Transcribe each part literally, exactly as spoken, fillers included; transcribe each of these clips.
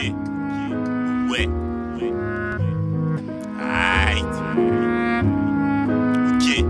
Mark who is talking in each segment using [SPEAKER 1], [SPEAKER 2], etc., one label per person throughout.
[SPEAKER 1] Ok. Ouais. Aïe. Ok.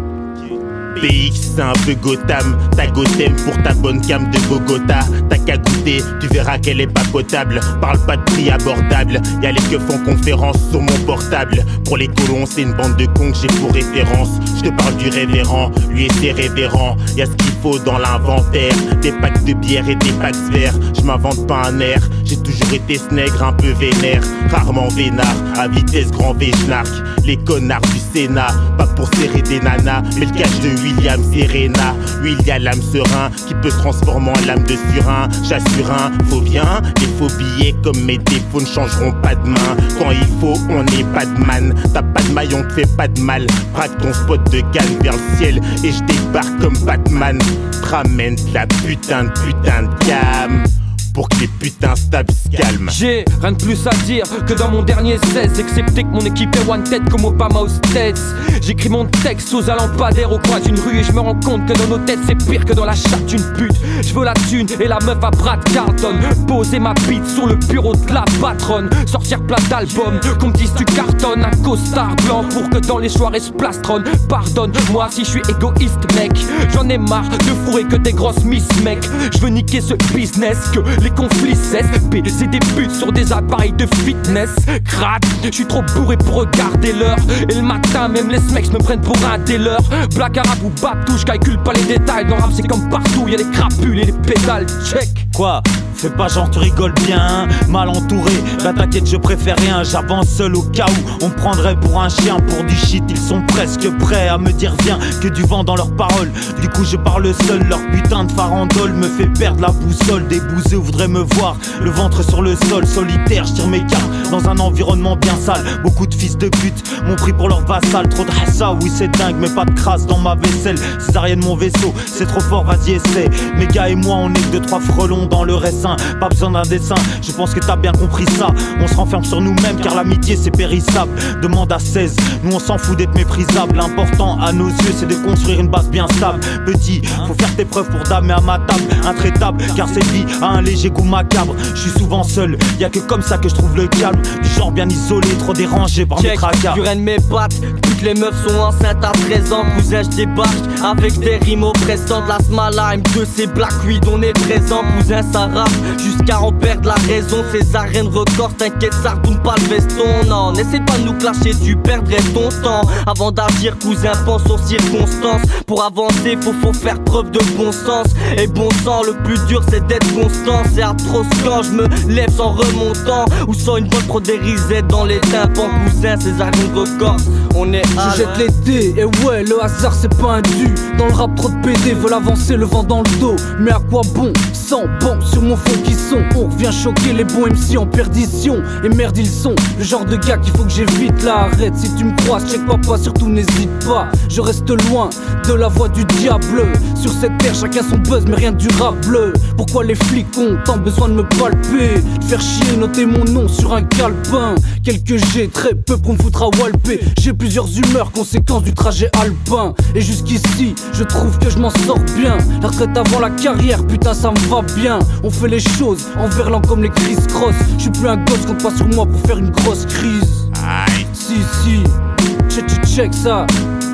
[SPEAKER 1] P X c'est un peu Gotham, ta Gotham pour ta bonne cam de Bogota. T'as qu'à goûter, tu verras qu'elle est pas potable. Parle pas de prix abordable, y'a les que font conférence sur mon portable. Pour les colons c'est une bande de cons que j'ai pour référence. Je te parle du révérend, lui et ses révérends. Y'a ce qu'il faut dans l'inventaire, des packs de bière et des packs verts. Je m'invente pas un air, j'ai toujours été ce nègre un peu vénère. Rarement vénard, à vitesse grand V j'narque. Les connards du Sénat, pas pour serrer des nanas, mais le cache de William Serena. William l'âme serein, qui peut se transformer en lame de surin. J'assure un faux bien, les faux billets comme mes défauts ne changeront pas de main. Quand il faut, on n'est pas de man. T'as pas de maille, on te fait pas de mal. Braque ton spot de canne vers le ciel et je débarque comme Batman. Ramène la putain de putain de cam pour que les putains stables se calment.
[SPEAKER 2] J'ai rien de plus à dire que dans mon dernier seize, excepté que mon équipe est one tête comme Obama aux States. J'écris mon texte aux lampadaires au coin d'une rue et je me rends compte que dans nos têtes c'est pire que dans la chatte d'une pute. Je veux la thune et la meuf à Brad Carlton, poser ma bite sur le bureau de la patronne, sortir plein d'albums, qu'on me dise tu cartonnes, un costard blanc pour que dans les soirées se plastronne. Pardonne-moi si je suis égoïste mec, j'en ai marre de fourrer que des grosses miss mec. Je veux niquer ce business, que les conflits cessent, baiser des putes sur des appareils de fitness. Crade, je suis trop bourré pour regarder l'heure. Et le matin, même les mecs me prennent pour un dealer. Black arabe ou babtou, je calcule pas les détails. Dans rap, c'est comme partout, y'a les crapules et les pédales. Check.
[SPEAKER 3] Quoi? Fais pas genre tu rigoles bien, hein? Mal entouré, bah t'inquiète je préfère rien. J'avance seul au cas où on me prendrait pour un chien. Pour du shit ils sont presque prêts à me dire viens. Que du vent dans leurs paroles, du coup je parle seul. Leur putain de farandole me fait perdre la boussole. Des bouseux voudraient me voir, le ventre sur le sol. Solitaire, je tire mes cartes dans un environnement bien sale. Beaucoup de fils de pute m'ont pris pour leur vassal. Trop de hassa, oui c'est dingue mais pas de crasse dans ma vaisselle. Césarienne mon vaisseau, c'est trop fort, vas-y essaie. Mes gars et moi on est que de trois frelons dans le raisin. Pas besoin d'un dessin, je pense que t'as bien compris ça. On se renferme sur nous-mêmes car l'amitié c'est périssable. Demande à seize, nous on s'en fout d'être méprisable. L'important à nos yeux c'est de construire une base bien stable. Petit, faut faire tes preuves pour damer à ma table. Intraitable, car cette vie a un léger goût macabre. Je suis souvent seul, y'a que comme ça que je trouve le calme. Du genre bien isolé, trop dérangé par mes tracas.
[SPEAKER 2] Du rein de mes pattes, toutes les meufs sont enceintes à treize ans. Cousin je débarque avec des rimes oppressantes. La smala M deux c'est Black Weed, on est présent. Cousin ça rappe jusqu'à en perdre la raison. Ces arènes records, t'inquiète ça retourne pas le veston. Non, n'essaie pas de nous clasher, tu perdrais ton temps. Avant d'agir cousin pense aux circonstances. Pour avancer faut, faut faire preuve de bon sens. Et bon sang, le plus dur c'est d'être constant. C'est atroce quand je me lève sans remontant ou sans une bonne pro des risettes dans les tympans. Cousin, ces arènes records, on est à
[SPEAKER 4] je jette les dés, et ouais, le hasard c'est pas un dû. Dans le rap trop de P D veulent avancer le vent dans le dos. Mais à quoi bon, sans bon sur mon fond qui sont. On revient choquer les bons M C en perdition. Et merde ils sont le genre de gars qu'il faut que j'évite. Là arrête, si tu me croises, check papa, surtout n'hésite pas. Je reste loin de la voix du diable. Sur cette terre chacun son buzz mais rien de durable. Pourquoi les flics ont tant besoin de me palper, de faire chier, noter mon nom sur un calepin. Quelques G, très peu pour me foutre à walper. J'ai plusieurs humeurs, conséquence du trajet alpin. Et jusqu'ici, je trouve que je m'en sors bien. La retraite avant la carrière, putain ça me va bien. On fait les choses en verlan comme les Chris Cross. Je suis plus un gosse, compte pas sur moi pour faire une grosse crise.
[SPEAKER 1] Aïe.
[SPEAKER 4] Si si, check tu check ça.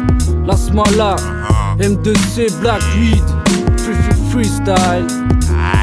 [SPEAKER 4] La smala, M deux C, Black Weed, free free freestyle.
[SPEAKER 1] Aïe.